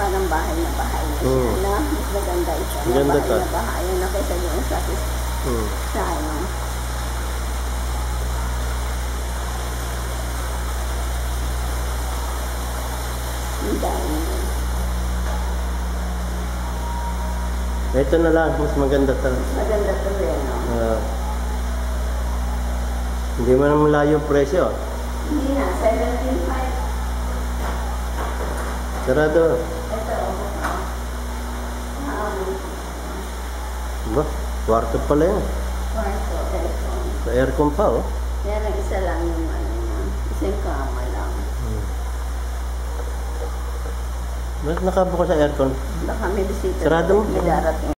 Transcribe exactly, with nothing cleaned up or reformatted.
parang bahay na bahay na siya, Hmm. na mas maganda ito. Na Maganda bahay to. na bahay na kaysa doon sa Hmm. sa ano. Ang dami. Ito na lang, mas maganda to. Maganda to rin, no? Ah. Hindi mo naman layo presyo. Hindi na, seventeen point five. Sarado. Ito, um, Ba? Kwarto pala yan. kwarto, aircon. Sa aircon pa, oh. Yan ang isa lang yung ano niya. Isang kama lang. Hmm. Bakit nakabukas sa aircon? Baka may bisita. Sarado mo? May darating.